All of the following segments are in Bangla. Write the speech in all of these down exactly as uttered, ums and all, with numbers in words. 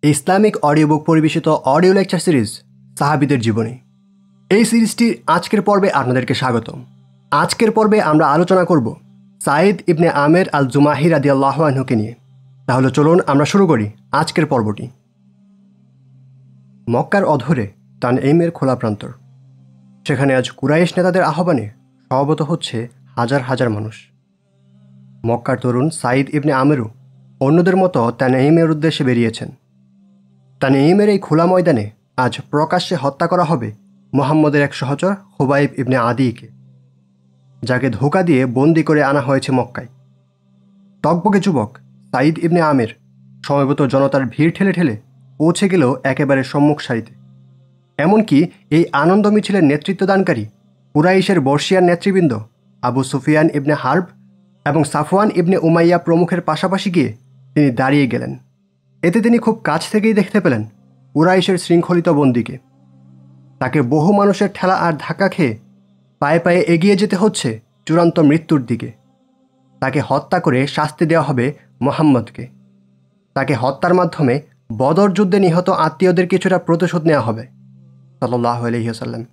ইসলামিক অডিও বুক পরিবেশিত অডিও লেকচার সিরিজ সাহাবীদের জীবনী। এই সিরিজটির আজকের পর্বে আপনাদেরকে স্বাগতম। আজকের পর্বে আমরা আলোচনা করব সাঈদ ইবনে আমের আল জুমাহি রাদিয়াল্লাহু আনহুকে নিয়ে। তাহলে চলুন আমরা শুরু করি আজকের পর্বটি। মক্কার অধরে তানঈমের খোলা প্রান্তর, সেখানে আজ কুরাইশ নেতাদের আহ্বানে সমবেত হচ্ছে হাজার হাজার মানুষ। মক্কার তরুণ সাঈদ ইবনে আমেরও অন্যদের মতো তানঈমের উদ্দেশ্যে বেরিয়েছেন। তানঈমের এই খোলা ময়দানে আজ প্রকাশ্যে হত্যা করা হবে মুহাম্মদের এক সহচর খুবাইব ইবনে আদিকে, যাকে ধোঁকা দিয়ে বন্দি করে আনা হয়েছে মক্কায়। টকবকে যুবক সাঈদ ইবনে আমের সমবেত জনতার ভিড় ঠেলে ঠেলে পৌঁছে গেল একেবারে সম্মুখ সারিতে। এমনকি এই আনন্দ মিছিলের নেতৃত্বদানকারী কুরাইশের বর্ষিয়ান নেতৃবৃন্দ আবু সুফিয়ান ইবনে হার্ব এবং সাফওয়ান ইবনে উমাইয়া প্রমুখের পাশাপাশি গিয়ে তিনি দাঁড়িয়ে গেলেন। এতে তিনি খুব কাছ থেকেই দেখতে পেলেন কুরাইশের শৃঙ্খলিত বন্দীকে। তাকে বহু মানুষের ঠেলা আর ধাক্কা খেয়ে পায়ে পায়ে এগিয়ে যেতে হচ্ছে চূড়ান্ত মৃত্যুর দিকে। তাকে হত্যা করে শাস্তি দেওয়া হবে মুহাম্মদকে। তাকে হত্যার মাধ্যমে বদর যুদ্ধে নিহত আত্মীয়দের কিছুটা প্রতিশোধ নেওয়া হবে সাল্লাল্লাহু আলাইহি ওয়াসাল্লাম।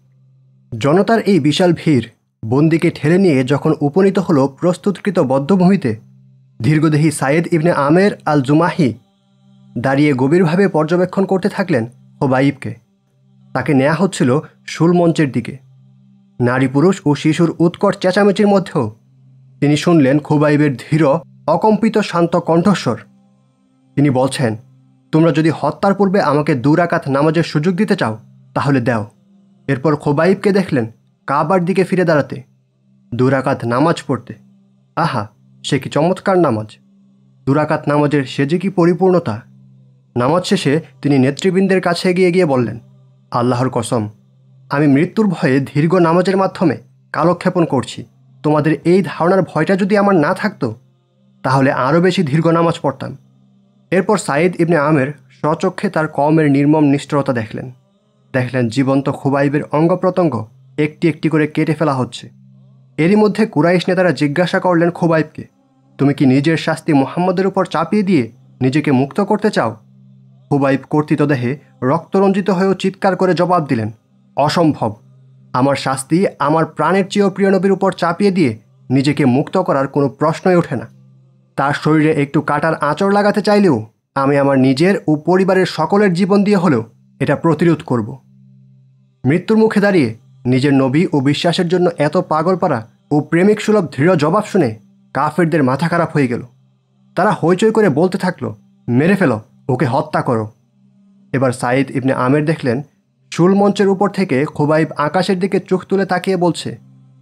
জনতার এই বিশাল ভিড় বন্দীকে ঠেলে নিয়ে যখন উপনীত হলো প্রস্তুতকৃত বদ্ধভূমিতে, দীর্ঘদেহী সাঈদ ইবনে আমের আল জুমাহি দাঁড়িয়ে গভীরভাবে পর্যবেক্ষণ করতে থাকলেন খুবাইবকে। তাকে নেওয়া হচ্ছিল শুলমঞ্চের দিকে। নারী পুরুষ ও শিশুর উৎকট চেঁচামেচির মধ্যেও তিনি শুনলেন খুবাইবের ধীর অকম্পিত শান্ত কণ্ঠস্বর। তিনি বলছেন, তোমরা যদি হত্যার পূর্বে আমাকে দু রাকাত নামাজের সুযোগ দিতে চাও তাহলে দাও। এরপর খুবাইবকে দেখলেন কাবার দিকে ফিরে দাঁড়াতে, দু রাকাত নামাজ পড়তে। আহা, সে কি চমৎকার নামাজ! দু রাকাত নামাজের সে যে কি পরিপূর্ণতা! নামাজ শেষে তিনি নেতৃবৃন্দের কাছে এগিয়ে গিয়ে বললেন, আল্লাহর কসম, আমি মৃত্যুর ভয়ে দীর্ঘ নামাজের মাধ্যমে কালক্ষেপণ করছি। তোমাদের এই ধারণার ভয়টা যদি আমার না থাকতো তাহলে আরও বেশি দীর্ঘ নামাজ পড়তাম। এরপর সাঈদ ইবনে আমের স্বচক্ষে তার কওমের নির্মম নিষ্ঠুরতা দেখলেন। দেখলেন জীবন্ত খুবাইবের অঙ্গ প্রত্যঙ্গ একটি একটি করে কেটে ফেলা হচ্ছে। এরই মধ্যে কুরাইশ নেতারা জিজ্ঞাসা করলেন খুবাইবকে, তুমি কি নিজের শাস্তি মুহাম্মদের উপর চাপিয়ে দিয়ে নিজেকে মুক্ত করতে চাও? খুবাইব কর্তৃত দেহে রক্তরঞ্জিত হয়েও চিৎকার করে জবাব দিলেন, অসম্ভব! আমার শাস্তি আমার প্রাণের চেয়েও প্রিয় নবীর উপর চাপিয়ে দিয়ে নিজেকে মুক্ত করার কোনো প্রশ্নই ওঠে না। তার শরীরে একটু কাটার আঁচড় লাগাতে চাইলেও আমি আমার নিজের ও পরিবারের সকলের জীবন দিয়ে হলেও এটা প্রতিরোধ করব। মৃত্যুর মুখে দাঁড়িয়ে নিজের নবী ও বিশ্বাসের জন্য এত পাগল পারা ও প্রেমিক সুলভ দৃঢ় জবাব শুনে কাফেরদের মাথা খারাপ হয়ে গেল। তারা হইচই করে বলতে থাকলো, মেরে ফেলো, ওকে হত্যা করো। এবার সাঈদ ইবনে আমের দেখলেন শুলমঞ্চের উপর থেকে খুবাইব আকাশের দিকে চোখ তুলে তাকিয়ে বলছে,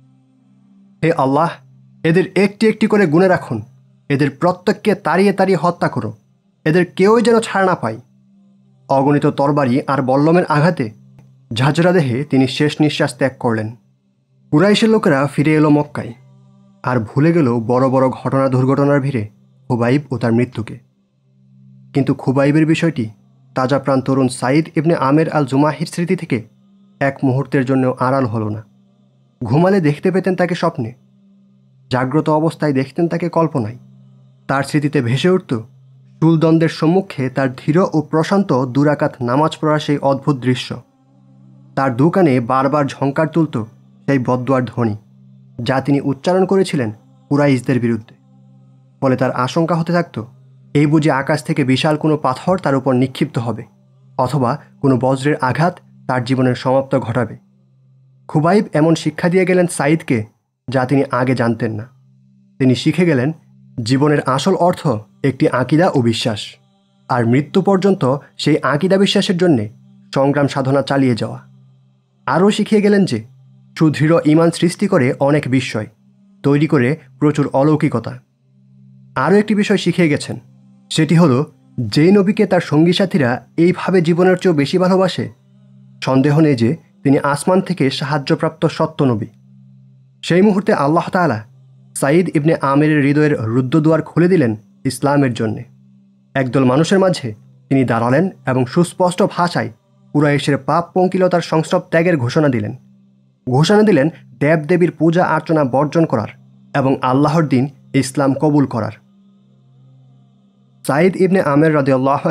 হে আল্লাহ, এদের একটি একটি করে গুণে রাখুন। এদের প্রত্যেককে তাড়িয়ে তাড়িয়ে হত্যা করো। এদের কেউই যেন ছাড় না পায়। অগণিত তরবারি আর বল্লমের আঘাতে ঝাঁঝরা দেহে তিনি শেষ নিঃশ্বাস ত্যাগ করলেন। কুরাইশের লোকেরা ফিরে এলো মক্কায়, আর ভুলে গেল বড় বড় ঘটনা দুর্ঘটনার ভিড়ে খুবাইব ও তার মৃত্যুকে। কিন্তু খুবাইবের বিষয়টি তাজা প্রাণ তরুণ সাঈদ ইবনে আমের আল জুমাহির স্মৃতি থেকে এক মুহূর্তের জন্য আড়াল হলো না। ঘুমালে দেখতে পেতেন তাকে স্বপ্নে, জাগ্রত অবস্থায় দেখতেন তাকে কল্পনায়। তার স্মৃতিতে ভেসে উঠত শুলদণ্ডের সম্মুখে তার ধীর ও প্রশান্ত দুরাকাত নামাজ পড়ার সেই অদ্ভুত দৃশ্য। তার দোকানে বারবার ঝঙ্কার তুলত সেই বদদুয়ার ধ্বনি, যা তিনি উচ্চারণ করেছিলেন কুরাইশদের বিরুদ্ধে। ফলে তার আশঙ্কা হতে থাকত, এই বুঝে আকাশ থেকে বিশাল কোনো পাথর তার উপর নিক্ষিপ্ত হবে, অথবা কোনো বজ্রের আঘাত তার জীবনের সমাপ্ত ঘটাবে। খুবাইব এমন শিক্ষা দিয়ে গেলেন সাঈদকে, যা তিনি আগে জানতেন না। তিনি শিখে গেলেন জীবনের আসল অর্থ একটি আকিদা ও বিশ্বাস, আর মৃত্যু পর্যন্ত সেই আকিদা বিশ্বাসের জন্যে সংগ্রাম সাধনা চালিয়ে যাওয়া। আরও শিখিয়ে গেলেন যে সুদৃঢ় ঈমান সৃষ্টি করে অনেক বিস্ময়, তৈরি করে প্রচুর অলৌকিকতা। আরও একটি বিষয় শিখিয়ে গেছেন, সেটি হলো যেই নবীকে তার সঙ্গী সাথীরা এইভাবে জীবনের চেয়েও বেশি ভালোবাসে, সন্দেহ নেই যে তিনি আসমান থেকে সাহায্যপ্রাপ্ত সত্য নবী। সেই মুহূর্তে আল্লাহ তাআলা সাঈদ ইবনে আমেরের হৃদয়ের রুদ্ধ দুয়ার খুলে দিলেন ইসলামের জন্যে। একদল মানুষের মাঝে তিনি দাঁড়ালেন এবং সুস্পষ্ট ভাষায় কুরাইশের পাপ পঙ্কিলতার সংস্রব ত্যাগের ঘোষণা দিলেন। ঘোষণা দিলেন দেবদেবীর পূজা আর্চনা বর্জন করার এবং আল্লাহর দিন ইসলাম কবুল করার। সাঈদ ইবনে আমের রাদিয়াল্লাহু আনহু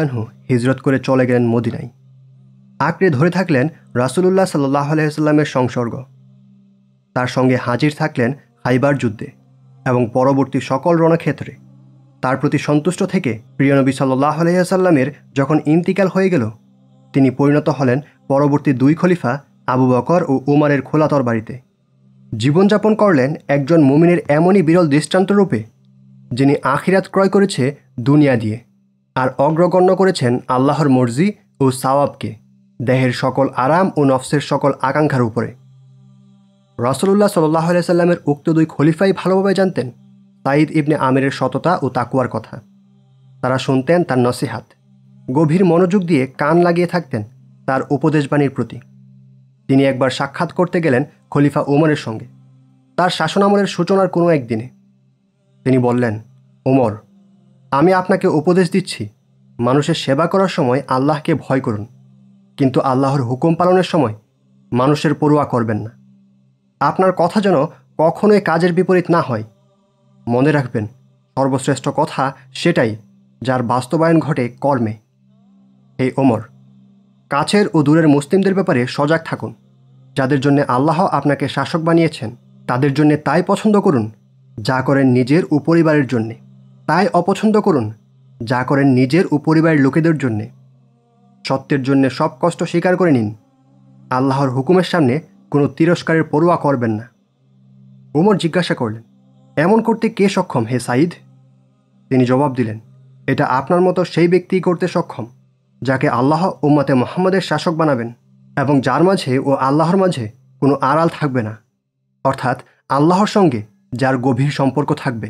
হিজরত করে চলে গেলেন মদিনায়। আঁকড়ে ধরে থাকলেন রাসূলুল্লাহ সাল্লাল্লাহু আলাইহি ওয়াসাল্লামের সংসর্গ। তার সঙ্গে হাজির থাকলেন খাইবার যুদ্ধে এবং পরবর্তী সকল রণক্ষেত্রে। তার প্রতি সন্তুষ্ট থেকে প্রিয় নবী সাল্লাল্লাহু আলাইহি ওয়াসাল্লামের যখন ইন্তিকাল হয়ে গেল, তিনি পরিণত হলেন পরবর্তী দুই খলিফা আবু বকর ও উমরের খোলা তরবারিতে। জীবনযাপন করলেন একজন মুমিনের এমনই বিরল দৃষ্টান্তরূপে, যিনি আখিরাত ক্রয় করেছে দুনিয়া দিয়ে আর অগ্রগণ্য করেছেন আল্লাহর মর্জি ও সাওয়াবকে দেহের সকল আরাম ও নফসের সকল আকাঙ্ক্ষার উপরে। রাসূলুল্লাহ সাল্লাল্লাহু আলাইহি ওয়াসাল্লামের উক্ত দুই খলিফাই ভালোভাবে জানতেন সাঈদ ইবনে আমিরের সততা ও তাকওয়ার কথা। তারা শুনতেন তার নসিহাত, গভীর মনোযোগ দিয়ে কান লাগিয়ে থাকতেন তার উপদেশবাণীর প্রতি। তিনি একবার সাক্ষাৎ করতে গেলেন খলিফা ওমরের সঙ্গে তার শাসনামলের সূচনার কোনো একদিনে। তিনি বললেন, ওমর, আমি আপনাকে উপদেশ দিচ্ছি, মানুষের সেবা করার সময় আল্লাহকে ভয় করুন, কিন্তু আল্লাহর হুকুম পালনের সময় মানুষের পরোয়া করবেন না। আপনার কথা যেন কখনোই কাজের বিপরীত না হয়। মনে রাখবেন, সর্বশ্রেষ্ঠ কথা সেটাই যার বাস্তবায়ন ঘটে কর্মে। হে ওমর, কাছের ও দূরের মুসলিমদের ব্যাপারে সজাগ থাকুন। যাদের জন্য আল্লাহ আপনাকে শাসক বানিয়েছেন তাদের জন্য তাই পছন্দ করুন যা করেন নিজের ও পরিবারের জন্যে, তাই অপছন্দ করুন যা করেন নিজের ও পরিবারের লোকেদের জন্যে। সত্যের জন্য সব কষ্ট স্বীকার করে নিন। আল্লাহর হুকুমের সামনে কোনো তিরস্কারের পরোয়া করবেন না। ওমর জিজ্ঞাসা করলেন, এমন করতে কে সক্ষম হে সাঈদ? তিনি জবাব দিলেন, এটা আপনার মতো সেই ব্যক্তিই করতে সক্ষম যাকে আল্লাহ উম্মতে মুহাম্মাদের শাসক বানাবেন এবং যার মাঝে ও আল্লাহর মাঝে কোনো আড়াল থাকবে না, অর্থাৎ আল্লাহর সঙ্গে যার গভীর সম্পর্ক থাকবে।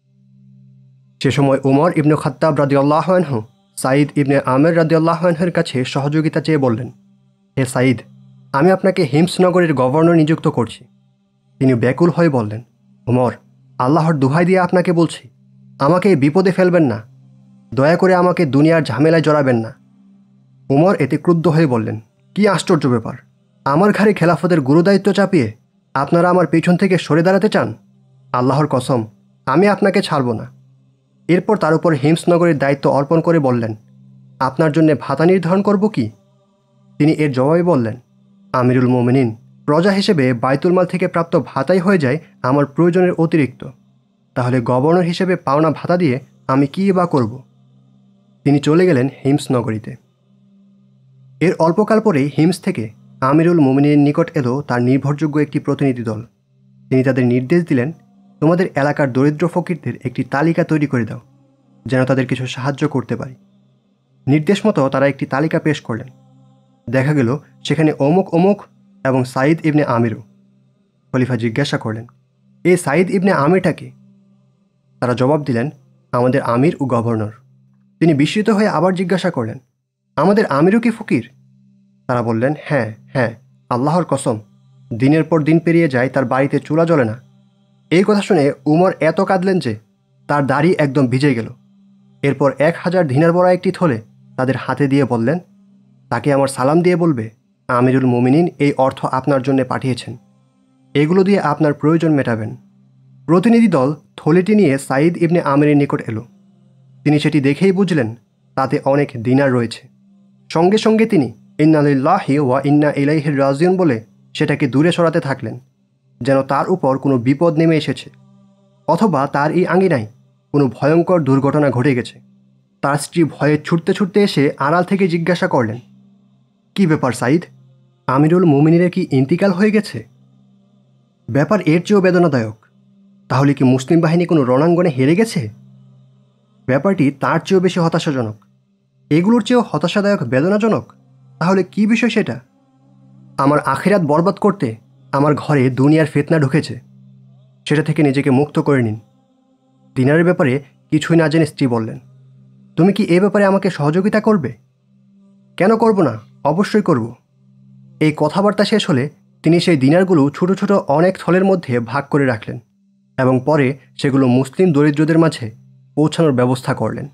সে সময় ওমর ইবনে খাত্তাব রাদিয়াল্লাহু আনহু সাঈদ ইবনে আমের রাদিয়াল্লাহু আনহুর কাছে সহযোগিতা চেয়ে বললেন, হে সাঈদ, আমি আপনাকে হিমস নগরীর গভর্নর নিযুক্ত করছি। তিনি ব্যাকুল হয়ে বললেন, ওমর, আল্লাহর দোহাই দিয়ে আপনাকে বলছি, আমাকে বিপদে ফেলবেন না, দয়া করে আমাকে দুনিয়ার ঝামেলায় জড়াবেন না। ওমর এতে ক্রুদ্ধ হয়ে বললেন, কি আশ্চর্য ব্যাপার, আমার ঘাড়ে খেলাফতের গুরুদায়িত্ব চাপিয়ে আপনারা আমার পেছন থেকে সরে দাঁড়াতে চান? আল্লাহর কসম, আমি আপনাকে ছাড়ব না। এরপর তার উপর হিমস নগরীর দায়িত্ব অর্পণ করে বললেন, আপনার জন্য ভাতা নির্ধারণ করব কি? তিনি এর জবাবে বললেন, আমিরুল মুমিনিন, প্রজা হিসেবে বাইতুল মাল থেকে প্রাপ্ত ভাতাই হয়ে যায় আমার প্রয়োজনের অতিরিক্ত, তাহলে গভর্নর হিসেবে পাওনা ভাতা দিয়ে আমি কী বা করব? তিনি চলে গেলেন হিমস নগরীতে। এর অল্পকাল পরেই হিমস থেকে আমিরুল মুমিনের নিকট এলো তার নির্ভরযোগ্য একটি প্রতিনিধি দল। তিনি তাদের নির্দেশ দিলেন, তোমাদের এলাকার দরিদ্র ফকিরদের একটি তালিকা তৈরি করে দাও, যেন তাদের কিছু সাহায্য করতে পারি। নির্দেশ মতো তারা একটি তালিকা পেশ করলেন। দেখা গেল সেখানে অমুক অমুক এবং সাঈদ ইবনে আমিরও। খলিফা জিজ্ঞাসা করলেন, এই সাঈদ ইবনে আমিরটাকে? তারা জবাব দিলেন, আমাদের আমির ও গভর্নর। তিনি বিস্মিত হয়ে আবার জিজ্ঞাসা করলেন, আমাদের আমিরও কি ফকির? তারা বললেন, হ্যাঁ হ্যাঁ, আল্লাহর কসম, দিনের পর দিন পেরিয়ে যায় তার বাড়িতে চুলা জ্বলে না। এই কথা শুনে উমর এত কাঁদলেন যে তার দাড়ি একদম ভিজে গেল। এরপর এক হাজার দিনার বড়া একটি থলে তাদের হাতে দিয়ে বললেন, তাকে আমার সালাম দিয়ে বলবে, আমিরুল মুমিনিন এই অর্থ আপনার জন্য পাঠিয়েছেন, এগুলো দিয়ে আপনার প্রয়োজন মেটাবেন। প্রতিনিধি দল থলেটি নিয়ে সাঈদ ইবনে আমিরের নিকট এলো। তিনি সেটি দেখেই বুঝলেন তাতে অনেক দিনার রয়েছে। সঙ্গে সঙ্গে তিনি ইন্না লিল্লাহি ওয়া ইন্না ইলাইহি রাজিউন বলে সেটাকে দূরে সরাতে থাকলেন, যেন তার উপর কোনো বিপদ নেমে এসেছে অথবা তার এই আঙিনায় কোনো ভয়ঙ্কর দুর্ঘটনা ঘটে গেছে। তার স্ত্রী ভয়ে ছুটতে ছুটতে এসে আড়াল থেকে জিজ্ঞাসা করলেন, কি ব্যাপার সাঈদ, আমিরুল মুমিনিনের কি ইন্তিকাল হয়ে গেছে? ব্যাপার এর চেয়েও বেদনাদায়ক। তাহলে কি মুসলিম বাহিনী কোনো রণাঙ্গনে হেরে গেছে? ব্যাপারটি তার চেয়েও বেশি হতাশাজনক। এগুলোর চেয়েও হতাশাদায়ক বেদনাজনক। তাহলে কি বিষয় সেটা? আমার আখিরাত বরবাদ করতে আমার ঘরে দুনিয়ার ফিতনা ঢুকেছে, সেটা থেকে নিজেকে মুক্ত করে নিন। দিনারের ব্যাপারে কিছুই না জেনে স্ত্রী বললেন, তুমি কি এ ব্যাপারে আমাকে সহযোগিতা করবে? কেন করব না, অবশ্যই করব। এই কথাবার্তা শেষ হলে তিনি সেই দিনারগুলো ছোট ছোট অনেক থলের মধ্যে ভাগ করে রাখলেন এবং পরে সেগুলো মুসলিম দরিদ্রদের মাঝে পৌঁছানোর ব্যবস্থা করলেন।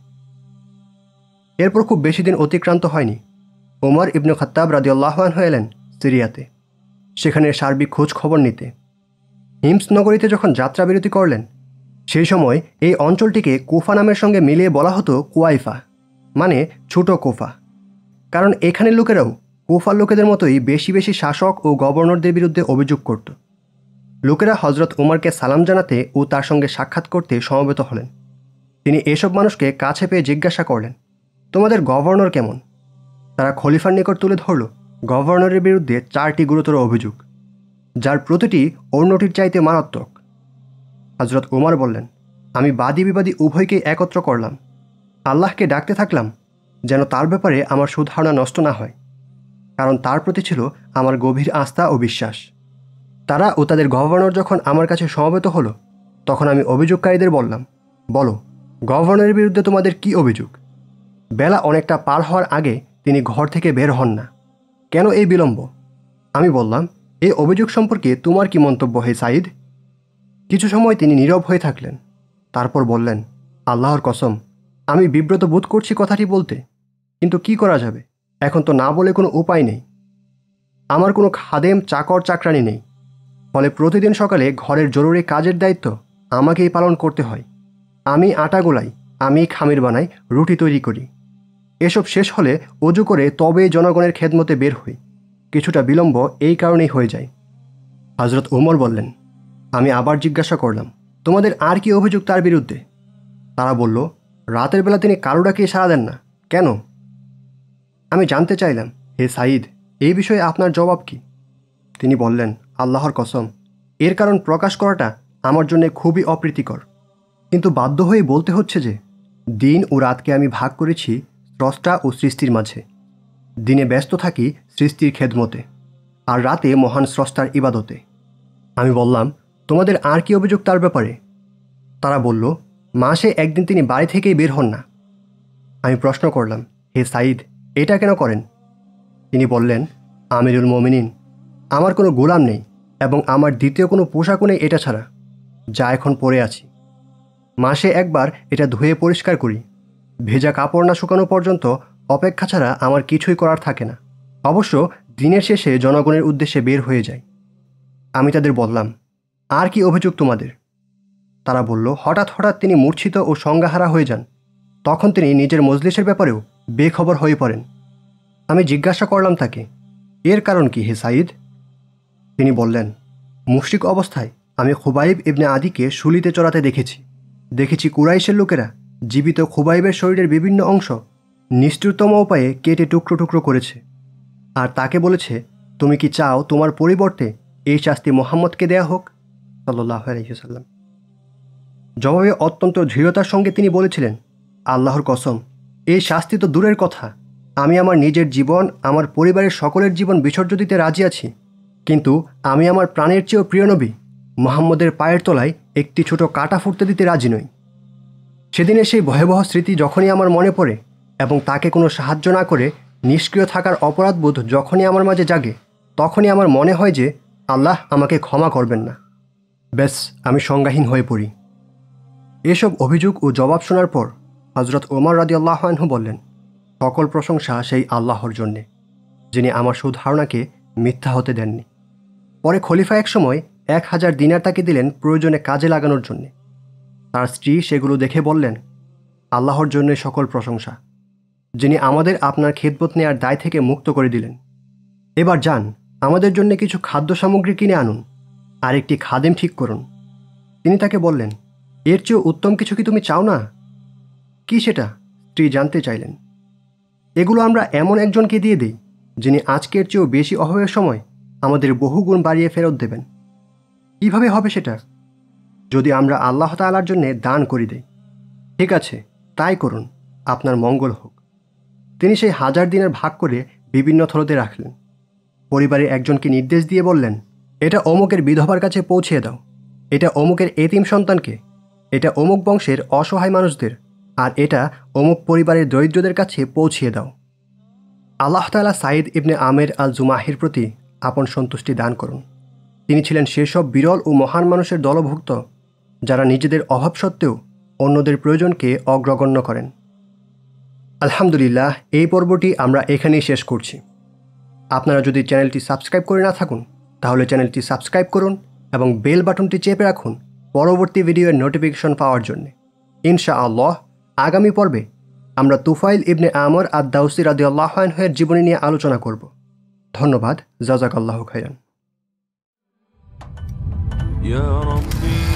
এরপর খুব বেশি দিন অতিক্রান্ত হয়নি, ওমর ইবনে খাত্তাব রাদিয়াল্লাহু আনহু এলেন সিরিয়াতে, সেখানে সার্বিক খোঁজ খবর নিতে। হিমস নগরীতে যখন যাত্রাবিরতি করলেন, সেই সময় এই অঞ্চলটিকে কুফা নামের সঙ্গে মিলিয়ে বলা হতো কুয়াইফা, মানে ছোট কোফা। কারণ এখানের লোকেরাও কোফার লোকেদের মতোই বেশি বেশি শাসক ও গভর্নরদের বিরুদ্ধে অভিযোগ করত। লোকেরা হজরত উমরকে সালাম জানাতে ও তার সঙ্গে সাক্ষাৎ করতে সমবেত হলেন। তিনি এসব মানুষকে কাছে পেয়ে জিজ্ঞাসা করলেন, তোমাদের গভর্নর কেমন? তারা খলিফার নিকট তুলে ধরল গভর্নরের বিরুদ্ধে চারটি গুরুতর অভিযোগ, যার প্রতিটি অন্যটির চাইতে মারাত্মক। হজরত উমর বললেন, আমি বাদী বিবাদী উভয়কেই একত্র করলাম, আল্লাহকে ডাকতে থাকলাম যেন তার ব্যাপারে আমার সুধারণা নষ্ট না হয়, কারণ তার প্রতি ছিল আমার গভীর আস্থা ও বিশ্বাস। তারা ও তাদের গভর্নর যখন আমার কাছে সমবেত হলো, তখন আমি অভিযোগকারীদের বললাম, বলো গভর্নরের বিরুদ্ধে তোমাদের কি অভিযোগ? বেলা অনেকটা পার হওয়ার আগে তিনি ঘর থেকে বের হন না, কেন এই বিলম্ব? আমি বললাম, এই অভিযোগ সম্পর্কে তোমার কি মন্তব্য হে সাঈদ? কিছু সময় তিনি নীরব হয়ে থাকলেন, তারপর বললেন, আল্লাহর কসম, আমি বিব্রত বোধ করছি কথাটি বলতে, কিন্তু কি করা যাবে, এখন তো না বলে কোনো উপায় নেই। আমার কোনো খাদেম চাকর চাকরানি নেই, ফলে প্রতিদিন সকালে ঘরের জরুরি কাজের দায়িত্ব আমাকেই পালন করতে হয়। আমি আটা গোলাই, আমি খামির বানাই, রুটি তৈরি করি। এসব শেষ হলে অজু করে তবেই জনগণের খেদমতে বের হই। কিছুটা বিলম্ব এই কারণেই হয়ে যায়। হজরত ওমর বললেন, আমি আবার জিজ্ঞাসা করলাম, তোমাদের আর কি অভিযোগ তার বিরুদ্ধে? তারা বলল, রাতের বেলা তিনি কারো ডাকিয়ে সাড়া দেন না, কেন? আমি জানতে চাইলাম, হে সাঈদ, এই বিষয়ে আপনার জবাব কি? তিনি বললেন, আল্লাহর কসম, এর কারণ প্রকাশ করাটা আমার জন্য খুবই অপ্রীতিকর, কিন্তু বাধ্য হয়ে বলতে হচ্ছে যে দিন ও রাতকে আমি ভাগ করেছি স্রষ্টা ও সৃষ্টির মাঝে। দিনে ব্যস্ত থাকি সৃষ্টির খেদমতে, আর রাতে মহান স্রষ্টার ইবাদতে। আমি বললাম, তোমাদের আর কি অভিযোগ তার ব্যাপারে? তারা বলল, মাসে একদিন তিনি বাড়ি থেকেই বের হন না। আমি প্রশ্ন করলাম, হে সাঈদ, এটা কেন করেন? তিনি বললেন, আমিরুল মোমিনিন, আমার কোনো গোলাম নেই এবং আমার দ্বিতীয় কোনো পোশাকও নেই এটা ছাড়া, যা এখন পরে আছি। মাসে একবার এটা ধুয়ে পরিষ্কার করি। ভেজা কাপড় না শুকানো পর্যন্ত অপেক্ষা ছাড়া আমার কিছুই করার থাকে না। অবশ্য দিনের শেষে জনগণের উদ্দেশ্যে বের হয়ে যায়। আমি তাদের বললাম, আর কি অভিযোগ তোমাদের? তারা বলল, হঠাৎ হঠাৎ তিনি মূর্ছিত ও সংজ্ঞাহারা হয়ে যান, তখন তিনি নিজের মজলিসের ব্যাপারেও বেখবর হয়ে পড়েন। আমি জিজ্ঞাসা করলাম তাকে, এর কারণ কি হে সাঈদ? তিনি বললেন, মুশরিক অবস্থায় আমি খুবাইব ইবনে আদিকে শুলিতে চড়াতে দেখেছি। দেখেছি কুরাইশের লোকেরা জীবিত খুবাইবের শরীরের বিভিন্ন অংশ নিষ্ঠুরতম উপায়ে কেটে টুকরো টুকরো করেছে, আর তাকে বলেছে, তুমি কি চাও তোমার পরিবর্তে এই শাস্তি মোহাম্মদকে দেয়া হোক সাল্লাল্লাহু আলাইহি ওয়াসাল্লাম? জবাবে অত্যন্ত দৃঢ়তার সঙ্গে তিনি বলেছিলেন, আল্লাহর কসম, এই শাস্তি তো দূরের কথা, আমি আমার নিজের জীবন, আমার পরিবারের সকলের জীবন বিসর্জন দিতে রাজি আছি, কিন্তু আমি আমার প্রাণের চেয়েও প্রিয় নবী মুহাম্মদের পায়ের তলায় একটি ছোট কাঁটা ফুটতে দিতে রাজি নই। সেদিনের সেই ভয়াবহ স্মৃতি যখনই আমার মনে পড়ে এবং তাকে কোনো সাহায্য না করে নিষ্ক্রিয় থাকার অপরাধবোধ যখনই আমার মাঝে জাগে, তখনই আমার মনে হয় যে আল্লাহ আমাকে ক্ষমা করবেন না। ব্যাস, আমি সংজ্ঞাহীন হয়ে পড়ি। এসব অভিযোগ ও জবাব শোনার পর হজরত ওমর রাদিয়াল্লাহু আনহু বললেন, সকল প্রশংসা সেই আল্লাহর জন্যে, যিনি আমার সুধারণাকে মিথ্যা হতে দেননি। পরে খলিফা এক সময় এক হাজার দিনার তাকে দিলেন প্রয়োজনে কাজে লাগানোর জন্যে। তার স্ত্রী সেগুলো দেখে বললেন, আল্লাহর জন্যে সকল প্রশংসা, যিনি আমাদের আপনার খেদমত নেয়ার দায় থেকে মুক্ত করে দিলেন। এবার যান, আমাদের জন্য কিছু খাদ্য সামগ্রী কিনে আনুন আর একটি খাদেম ঠিক করুন। তিনি তাকে বললেন, এর চেয়েও উত্তম কিছু কি তুমি চাও না? কি সেটা? স্ত্রী জানতে চাইলেন। এগুলো আমরা এমন একজনকে দিয়ে দিই, যিনি আজকের চেয়েও বেশি অভাবের সময় আমাদের বহুগুণ বাড়িয়ে ফেরত দেবেন। কীভাবে হবে সেটা? যদি আমরা আল্লাহ তাআলার জন্যে দান করে দেই। ঠিক আছে, তাই করুন, আপনার মঙ্গল হোক। তিনি সেই হাজার দিনের ভাগ করে বিভিন্ন থলেতে রাখলেন। পরিবারের একজনকে নির্দেশ দিয়ে বললেন, এটা অমুকের বিধবার কাছে পৌঁছিয়ে দাও, এটা অমুকের এতিম সন্তানকে, এটা অমুক বংশের অসহায় মানুষদের, আর এটা অমুক পরিবারের দরিদ্রদের কাছে পৌঁছিয়ে দাও। আল্লাহ তাআলা সাঈদ ইবনে আমের আল জুমাহির প্রতি আপন সন্তুষ্টি দান করুন। তিনি ছিলেন সেসব বিরল ও মহান মানুষের দলভুক্ত যারা নিজেদের অভাব সত্ত্বেও অন্যদের প্রয়োজনকে অগ্রগণ্য করেন। আলহামদুলিল্লাহ, এই পর্বটি আমরা এখানেই শেষ করছি। আপনারা যদি চ্যানেলটি সাবস্ক্রাইব করে না থাকুন, তাহলে চ্যানেলটি সাবস্ক্রাইব করুন এবং বেল বাটনটি চেপে রাখুন পরবর্তী ভিডিওর নোটিফিকেশন পাওয়ার জন্য। ইনশাআল্লাহ আগামী পর্বে আমরা তুফাইল ইবনে আমর আদ-দাউসি রাদিয়াল্লাহু আনহু এর জীবনী নিয়ে আলোচনা করব। ধন্যবাদ। জাযাকাল্লাহু খাইরান।